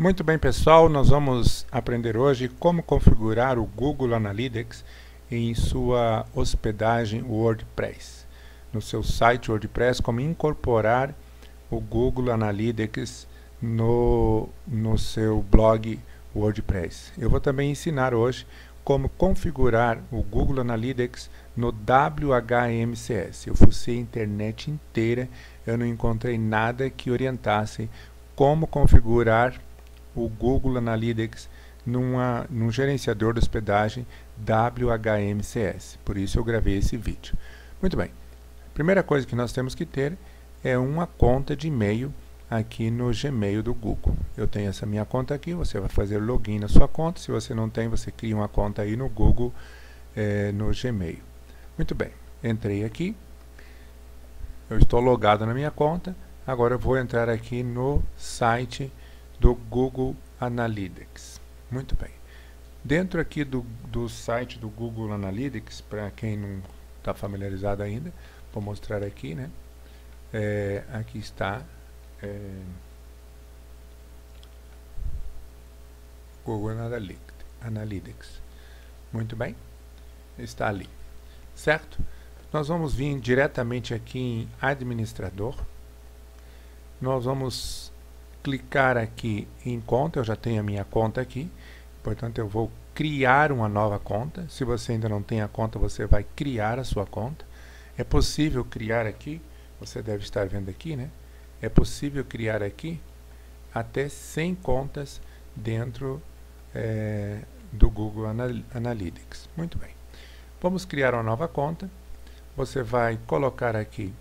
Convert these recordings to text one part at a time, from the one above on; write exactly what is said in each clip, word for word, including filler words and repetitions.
Muito bem, pessoal, nós vamos aprender hoje como configurar o Google Analytics em sua hospedagem WordPress. No seu site WordPress, como incorporar o Google Analytics no, no seu blog WordPress. Eu vou também ensinar hoje como configurar o Google Analytics no W H M C S. Eu fucei a internet inteira, eu não encontrei nada que orientasse como configurar o Google Analytics numa, num gerenciador de hospedagem W H M C S. Por isso eu gravei esse vídeo. Muito bem. A primeira coisa que nós temos que ter é uma conta de e-mail aqui no Gmail do Google. Eu tenho essa minha conta aqui, você vai fazer login na sua conta. Se você não tem, você cria uma conta aí no Google, é, no Gmail. Muito bem. Entrei aqui. Eu estou logado na minha conta. Agora eu vou entrar aqui no site do Google Analytics. Muito bem. Dentro aqui do, do site do Google Analytics, para quem não está familiarizado ainda, vou mostrar aqui, né? É, aqui está é, Google Analytics. Muito bem. Está ali. Certo? Nós vamos vir diretamente aqui em Administrador. Nós vamos clicar aqui em conta. Eu já tenho a minha conta aqui, portanto eu vou criar uma nova conta. Se você ainda não tem a conta, você vai criar a sua conta. É possível criar aqui, você deve estar vendo aqui, né? É possível criar aqui até cem contas dentro é, do Google Analytics. Muito bem. Vamos criar uma nova conta. Você vai colocar aqui,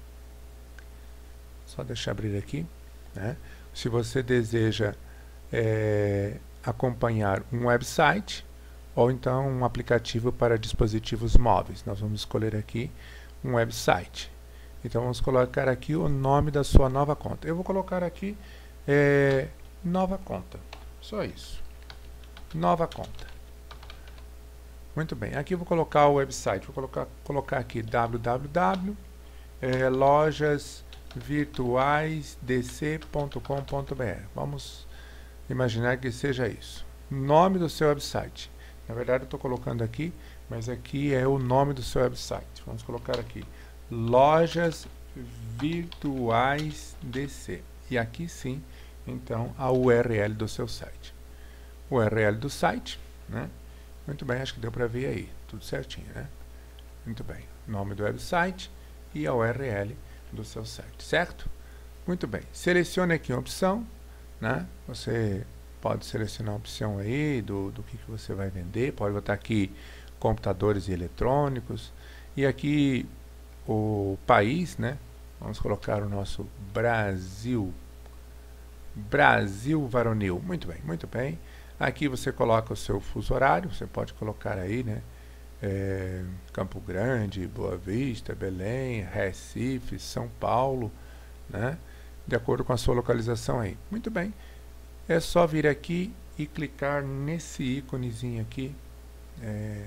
só deixa eu abrir aqui, né? Se você deseja é, acompanhar um website ou então um aplicativo para dispositivos móveis, nós vamos escolher aqui um website. Então vamos colocar aqui o nome da sua nova conta. Eu vou colocar aqui é, nova conta, só isso, nova conta. Muito bem, aqui eu vou colocar o website, vou colocar, colocar aqui www é, lojas virtuais d c ponto com ponto b r. Vamos imaginar que seja isso. Nome do seu website. Na verdade eu estou colocando aqui, mas aqui é o nome do seu website. Vamos colocar aqui lojas virtuais d c. E aqui sim, então, a U R L do seu site. U R L do site, né? Muito bem, acho que deu para ver aí, tudo certinho, né? Muito bem, nome do website e a U R L do seu site, certo? Muito bem, selecione aqui uma opção, né? Você pode selecionar a opção aí do, do que, que você vai vender, pode botar aqui computadores e eletrônicos, e aqui o país, né? Vamos colocar o nosso Brasil, Brasil varonil, muito bem, muito bem. Aqui você coloca o seu fuso horário, você pode colocar aí, né? É, Campo Grande, Boa Vista, Belém, Recife, São Paulo, né? De acordo com a sua localização aí. Muito bem, é só vir aqui e clicar nesse íconezinho aqui, é,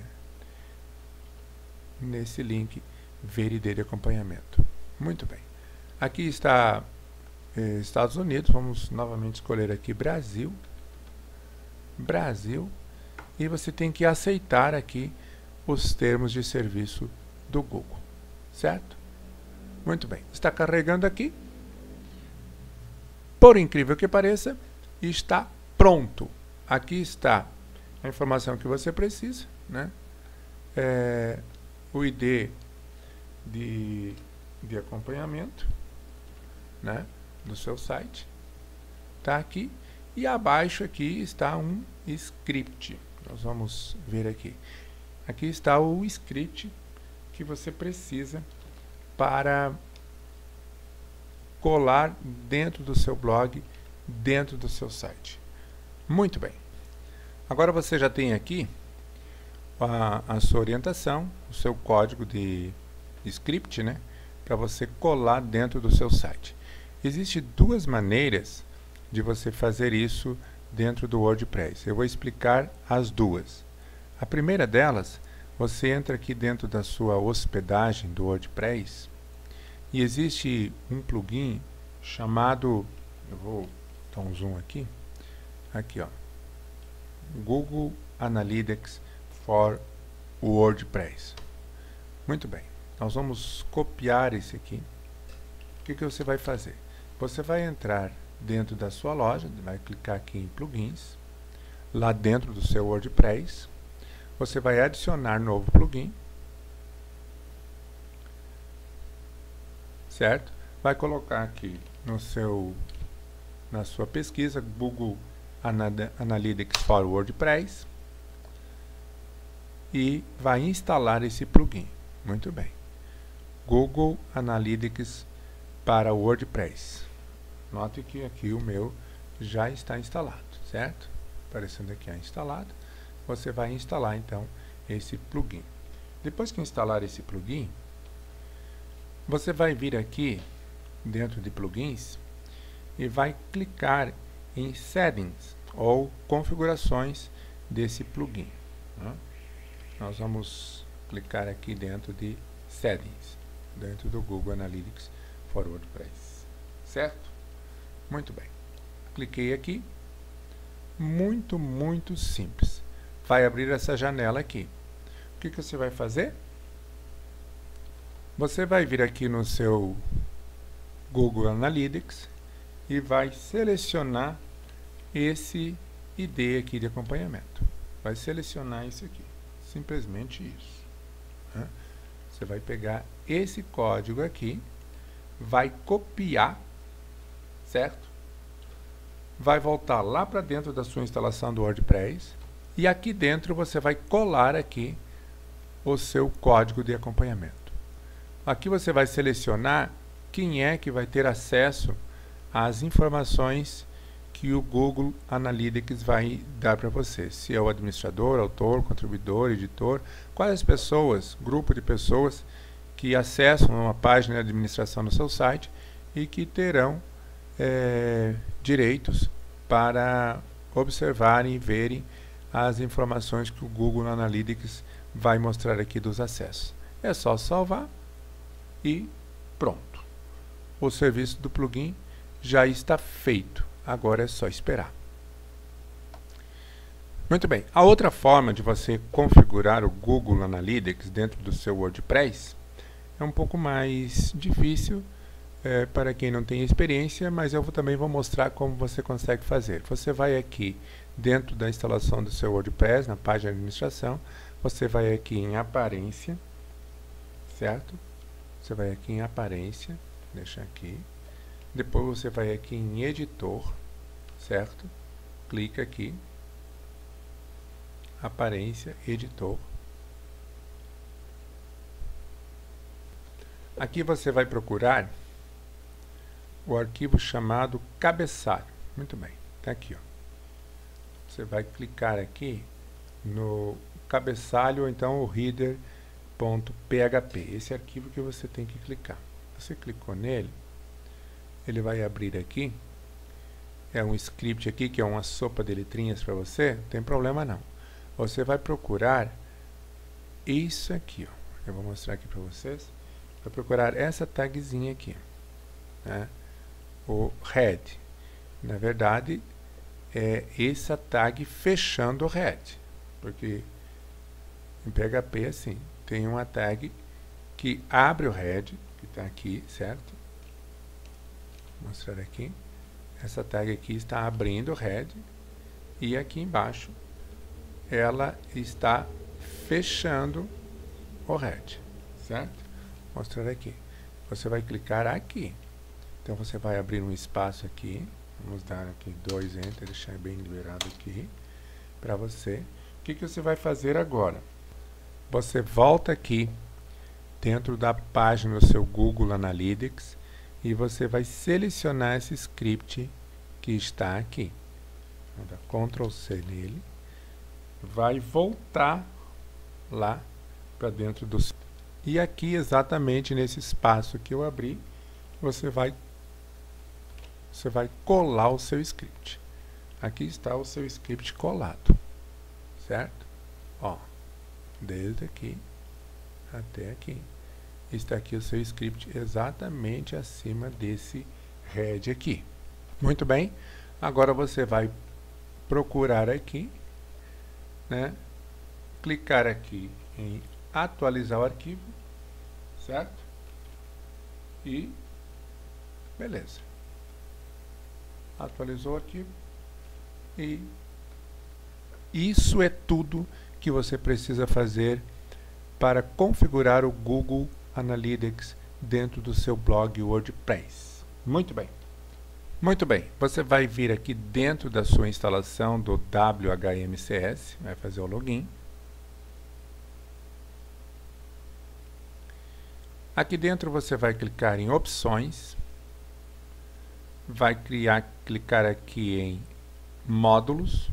nesse link, ver I D de acompanhamento. Muito bem, aqui está é, Estados Unidos, vamos novamente escolher aqui Brasil, Brasil, e você tem que aceitar aqui os termos de serviço do Google, certo? Muito bem, está carregando aqui. Por incrível que pareça, está pronto. Aqui está a informação que você precisa, né? É, o I D de, de acompanhamento, né? Do seu site, está aqui. E abaixo aqui está um script. Nós vamos ver aqui. Aqui está o script que você precisa para colar dentro do seu blog, dentro do seu site. Muito bem. Agora você já tem aqui a, a sua orientação, o seu código de script, né, para você colar dentro do seu site. Existem duas maneiras de você fazer isso dentro do WordPress. Eu vou explicar as duas. A primeira delas, você entra aqui dentro da sua hospedagem do WordPress e existe um plugin chamado, eu vou dar um zoom aqui, aqui, ó, Google Analytics for WordPress. Muito bem, nós vamos copiar esse aqui. O que, que você vai fazer? Você vai entrar dentro da sua loja, vai clicar aqui em plugins, lá dentro do seu WordPress, você vai adicionar novo plugin, certo? Vai colocar aqui no seu, na sua pesquisa, Google Analytics for WordPress, e vai instalar esse plugin. Muito bem. Google Analytics para WordPress. Note que aqui o meu já está instalado, certo? Aparecendo aqui a instalado. Você vai instalar então esse plugin. Depois que instalar esse plugin, você vai vir aqui dentro de plugins e vai clicar em settings ou configurações desse plugin, né? Nós vamos clicar aqui dentro de settings, dentro do Google Analytics for WordPress, certo? Muito bem. Cliquei aqui. Muito, muito simples. Vai abrir essa janela aqui. O que, que você vai fazer? Você vai vir aqui no seu Google Analytics e vai selecionar esse I D aqui de acompanhamento. Vai selecionar isso aqui. Simplesmente isso, né? Você vai pegar esse código aqui, vai copiar, certo? Vai voltar lá para dentro da sua instalação do WordPress e aqui dentro você vai colar aqui o seu código de acompanhamento. Aqui você vai selecionar quem é que vai ter acesso às informações que o Google Analytics vai dar para você. Se é o administrador, autor, contribuidor, editor, quais as pessoas, grupo de pessoas que acessam uma página de administração no seu site e que terão é, direitos para observarem e verem as informações que o Google Analytics vai mostrar aqui dos acessos. É só salvar e pronto. O serviço do plugin já está feito. Agora é só esperar. Muito bem. A outra forma de você configurar o Google Analytics dentro do seu WordPress é um pouco mais difícil é, para quem não tem experiência, mas eu vou, também vou mostrar como você consegue fazer. Você vai aqui dentro da instalação do seu WordPress, na página de administração, você vai aqui em aparência, certo? Você vai aqui em aparência, deixa aqui. Depois você vai aqui em editor, certo? Clica aqui, aparência, editor. Aqui você vai procurar o arquivo chamado cabeçalho. Muito bem, está aqui, ó. Você vai clicar aqui no cabeçalho ou então o header ponto P H P. Esse arquivo que você tem que clicar. Você clicou nele, ele vai abrir aqui. É um script aqui que é uma sopa de letrinhas para você. Não tem problema não. Você vai procurar isso aqui, ó. Eu vou mostrar aqui para vocês. Vai procurar essa tagzinha aqui, né? O head. Na verdade, é essa tag fechando o head, porque em P H P assim tem uma tag que abre o head, que está aqui, certo? Vou mostrar aqui. Essa tag aqui está abrindo o head e aqui embaixo ela está fechando o head, certo? Vou mostrar aqui. Você vai clicar aqui. Então você vai abrir um espaço aqui. Vamos dar aqui dois enter, deixar bem liberado aqui para você. O que, que você vai fazer agora? Você volta aqui dentro da página do seu Google Analytics e você vai selecionar esse script que está aqui. Vou dar control C nele. Vai voltar lá para dentro do... E aqui, exatamente nesse espaço que eu abri, você vai, você vai colar o seu script. Aqui está o seu script colado, certo? Ó, desde aqui até aqui. Está aqui o seu script exatamente acima desse head aqui. Muito bem. Agora você vai procurar aqui, né? Clicar aqui em atualizar o arquivo, certo? E beleza. Atualizou o arquivo e isso é tudo que você precisa fazer para configurar o Google Analytics dentro do seu blog WordPress. Muito bem. Muito bem. Você vai vir aqui dentro da sua instalação do W H M C S, vai fazer o login. Aqui dentro você vai clicar em opções, vai criar, clicar aqui em módulos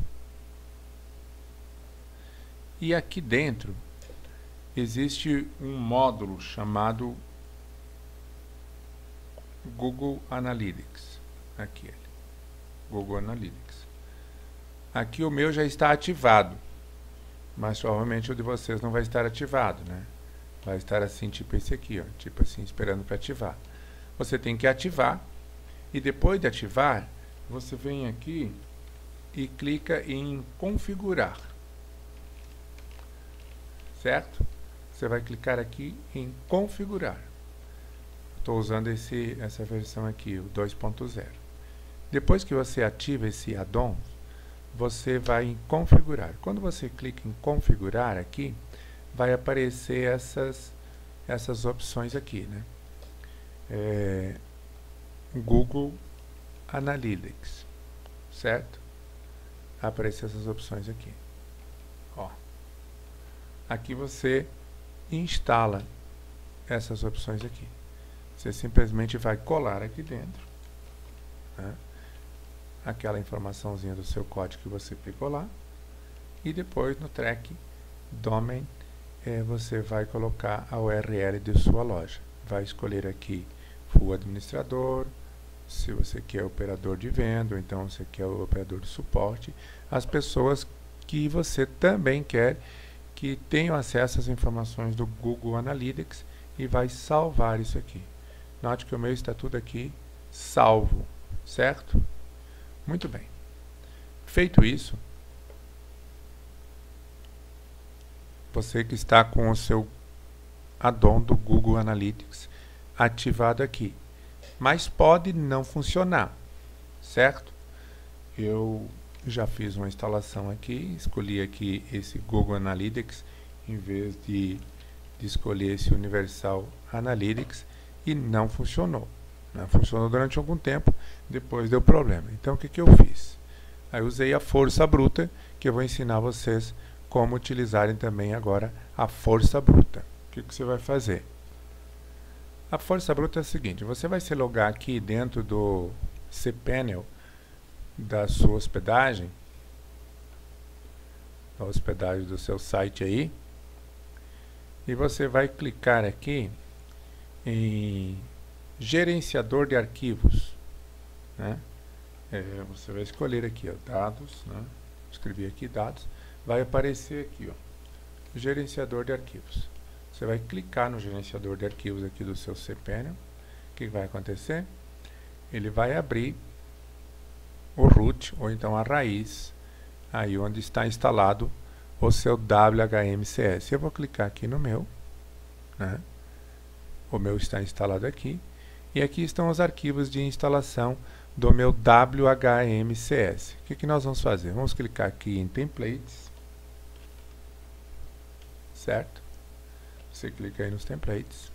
e aqui dentro existe um módulo chamado Google Analytics. Aqui ele, Google Analytics. Aqui o meu já está ativado, mas provavelmente o de vocês não vai estar ativado, né? Vai estar assim, tipo esse aqui, ó, tipo assim, esperando para ativar. Você tem que ativar e depois de ativar, você vem aqui e clica em configurar. Certo? Você vai clicar aqui em configurar. Estou usando esse, essa versão aqui, o dois ponto zero. Depois que você ativa esse add-on, você vai em configurar. Quando você clica em configurar aqui, vai aparecer essas, essas opções aqui, né? É, Google Analytics, certo? Aparecer essas opções aqui. Ó. Aqui você instala essas opções aqui. Você simplesmente vai colar aqui dentro, né? Aquela informaçãozinha do seu código que você pegou lá. E depois no track domain é, você vai colocar a U R L de sua loja. Vai escolher aqui full administrador, se você quer operador de venda, ou então você quer o operador de suporte, as pessoas que você também quer que tenham acesso às informações do Google Analytics e vai salvar isso aqui. Note que o meu está tudo aqui salvo, certo? Muito bem. Feito isso, você que está com o seu add-on do Google Analytics ativado aqui, mas pode não funcionar, certo? Eu já fiz uma instalação aqui, escolhi aqui esse Google Analytics em vez de, de escolher esse Universal Analytics e não funcionou. Não funcionou durante algum tempo, depois deu problema. Então o que, que eu fiz? Aí usei a força bruta, que eu vou ensinar vocês como utilizarem também agora a força bruta. O que, que você vai fazer? A força bruta é a seguinte, você vai se logar aqui dentro do cPanel da sua hospedagem, a hospedagem do seu site aí, e você vai clicar aqui em gerenciador de arquivos, né? É, você vai escolher aqui, ó, dados, né? Escrever aqui dados, vai aparecer aqui, ó, gerenciador de arquivos. Você vai clicar no gerenciador de arquivos aqui do seu cPanel. O que vai acontecer? Ele vai abrir o root, ou então a raiz, aí onde está instalado o seu W H M C S. Eu vou clicar aqui no meu, né? O meu está instalado aqui, e aqui estão os arquivos de instalação do meu W H M C S. O que, que nós vamos fazer? Vamos clicar aqui em templates, certo? Você clica aí nos templates.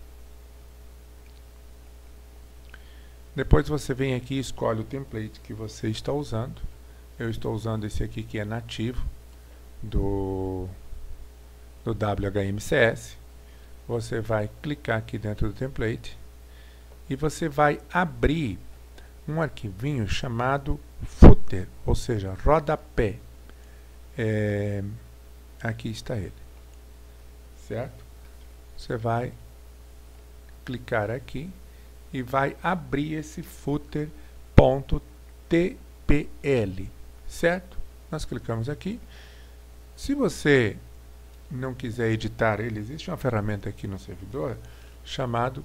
Depois você vem aqui e escolhe o template que você está usando. Eu estou usando esse aqui que é nativo do, do W H M C S. Você vai clicar aqui dentro do template e você vai abrir um arquivinho chamado footer, ou seja, rodapé. É, aqui está ele, certo? Você vai clicar aqui e vai abrir esse footer.tpl, certo? Nós clicamos aqui. Se você não quiser editar ele, existe uma ferramenta aqui no servidor chamado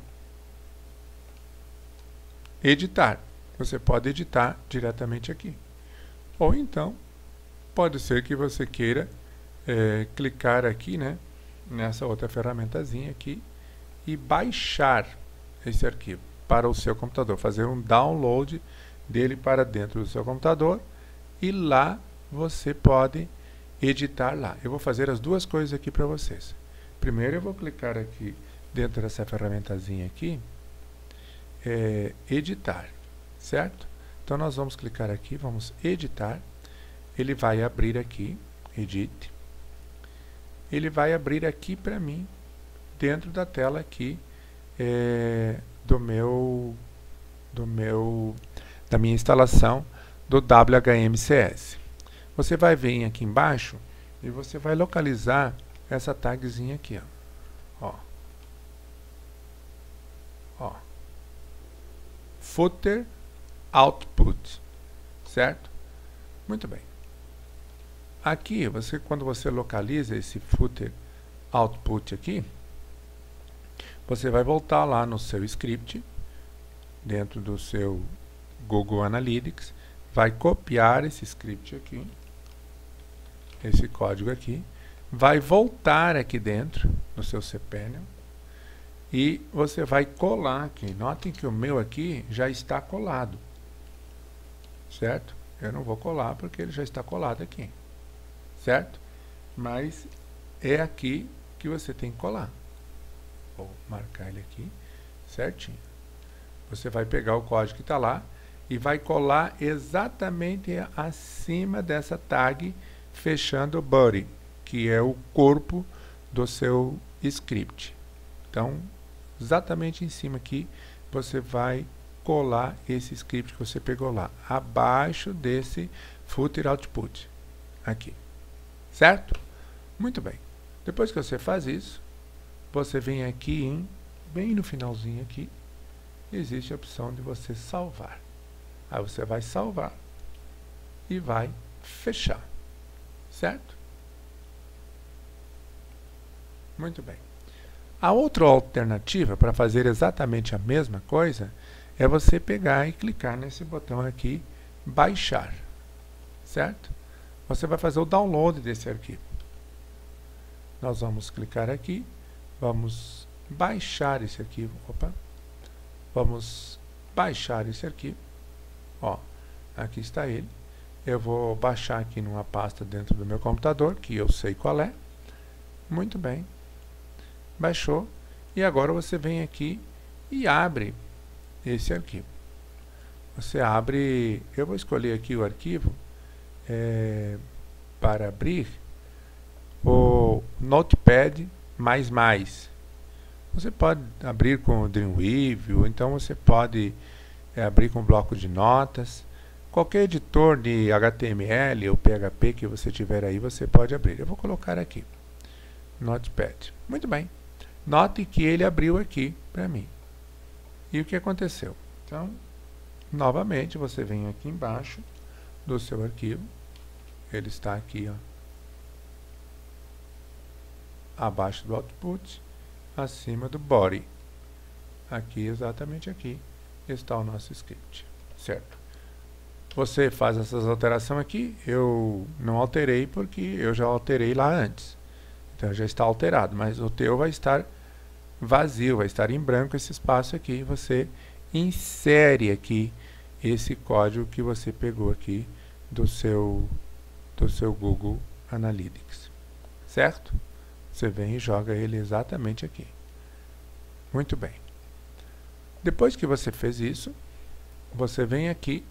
editar. Você pode editar diretamente aqui. Ou então, pode ser que você queira é, clicar aqui, né, nessa outra ferramentazinha aqui e baixar esse arquivo para o seu computador, fazer um download dele para dentro do seu computador e lá você pode editar lá. Eu vou fazer as duas coisas aqui para vocês. Primeiro eu vou clicar aqui dentro dessa ferramentazinha aqui, é, editar, certo? Então nós vamos clicar aqui, vamos editar, ele vai abrir aqui, edit, ele vai abrir aqui para mim, dentro da tela aqui, é, do meu, do meu, da minha instalação do W H M C S. Você vai vir aqui embaixo e você vai localizar essa tagzinha aqui, ó. Ó. Ó. Footer Output, certo? Muito bem. Aqui, você, quando você localiza esse Footer Output aqui, você vai voltar lá no seu script, dentro do seu Google Analytics, vai copiar esse script aqui, esse código aqui, vai voltar aqui dentro no seu cPanel e você vai colar aqui. Notem que o meu aqui já está colado, certo? Eu não vou colar porque ele já está colado aqui, certo? Mas é aqui que você tem que colar. Vou marcar ele aqui certinho. Você vai pegar o código que está lá e vai colar exatamente acima dessa tag, fechando o body, que é o corpo do seu script. Então, exatamente em cima aqui, você vai colar esse script que você pegou lá, abaixo desse Footer Output, aqui, certo? Muito bem. Depois que você faz isso, você vem aqui em, bem no finalzinho aqui, existe a opção de você salvar. Aí você vai salvar e vai fechar, certo? Muito bem. A outra alternativa para fazer exatamente a mesma coisa é você pegar e clicar nesse botão aqui, baixar, certo? Você vai fazer o download desse arquivo. Nós vamos clicar aqui, vamos baixar esse arquivo, opa, vamos baixar esse arquivo, ó, aqui está ele. Eu vou baixar aqui numa pasta dentro do meu computador, que eu sei qual é. Muito bem. Baixou. E agora você vem aqui e abre esse arquivo. Você abre, eu vou escolher aqui o arquivo é, para abrir o Notepad mais mais. Você pode abrir com o Dreamweaver, ou então você pode é, abrir com bloco de notas. Qualquer editor de H T M L ou P H P que você tiver aí, você pode abrir. Eu vou colocar aqui, Notepad. Muito bem. Note que ele abriu aqui para mim. E o que aconteceu? Então, novamente, você vem aqui embaixo do seu arquivo. Ele está aqui, ó, abaixo do output, acima do body. Aqui, exatamente aqui, está o nosso script, certo? Você faz essas alterações aqui, eu não alterei porque eu já alterei lá antes. Então já está alterado, mas o teu vai estar vazio, vai estar em branco esse espaço aqui. Você insere aqui esse código que você pegou aqui do seu, do seu Google Analytics, certo? Você vem e joga ele exatamente aqui. Muito bem. Depois que você fez isso, você vem aqui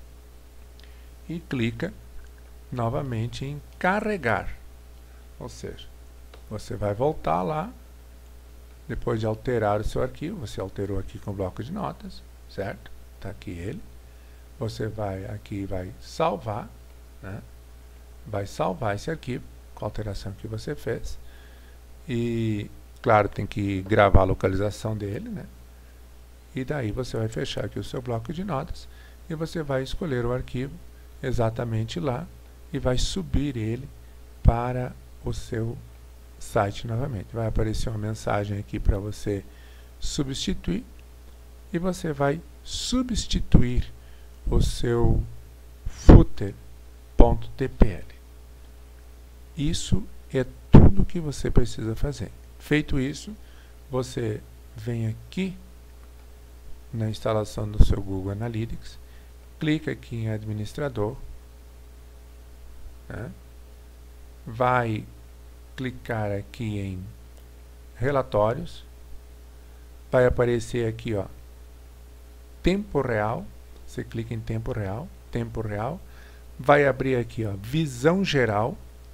e clica novamente em carregar, ou seja, você vai voltar lá, depois de alterar o seu arquivo, você alterou aqui com o bloco de notas, certo? Está aqui ele, você vai aqui, vai salvar, né? Vai salvar esse arquivo com a alteração que você fez, e claro, tem que gravar a localização dele, né? E daí você vai fechar aqui o seu bloco de notas, e você vai escolher o arquivo exatamente lá e vai subir ele para o seu site novamente. Vai aparecer uma mensagem aqui para você substituir e você vai substituir o seu footer.tpl. Isso é tudo que você precisa fazer. Feito isso, você vem aqui na instalação do seu Google Analytics, clica aqui em administrador, né? Vai clicar aqui em relatórios, vai aparecer aqui, ó, tempo real, você clica em tempo real, tempo real, vai abrir aqui, ó, visão geral,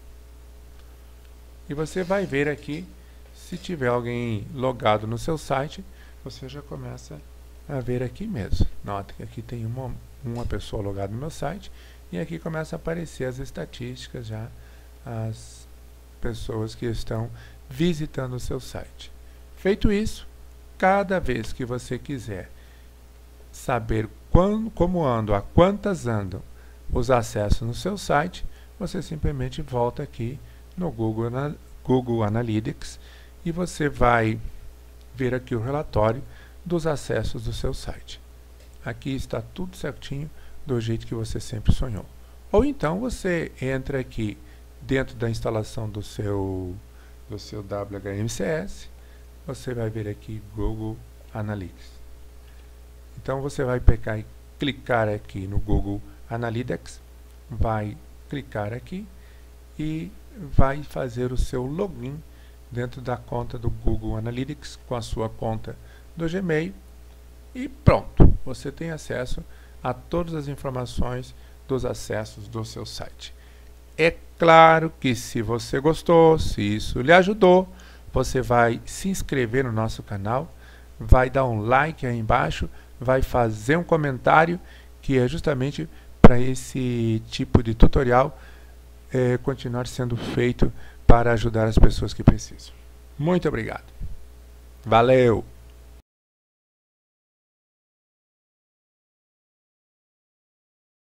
e você vai ver aqui, se tiver alguém logado no seu site, você já começa a ver aqui mesmo. Nota que aqui tem uma, uma pessoa logada no meu site, e aqui começa a aparecer as estatísticas já, as pessoas que estão visitando o seu site. Feito isso, cada vez que você quiser saber quando, como andam, a quantas andam os acessos no seu site, você simplesmente volta aqui no Google, na, Google Analytics e você vai ver aqui o relatório dos acessos do seu site. Aqui está tudo certinho do jeito que você sempre sonhou. Ou então você entra aqui dentro da instalação do seu, do seu W H M C S, você vai ver aqui Google Analytics. Então você vai pegar e clicar aqui no Google Analytics, vai clicar aqui e vai fazer o seu login dentro da conta do Google Analytics com a sua conta do Gmail e pronto, você tem acesso a todas as informações dos acessos do seu site. É claro que se você gostou, se isso lhe ajudou, você vai se inscrever no nosso canal, vai dar um like aí embaixo, vai fazer um comentário que é justamente para esse tipo de tutorial é, continuar sendo feito para ajudar as pessoas que precisam. Muito obrigado. Valeu!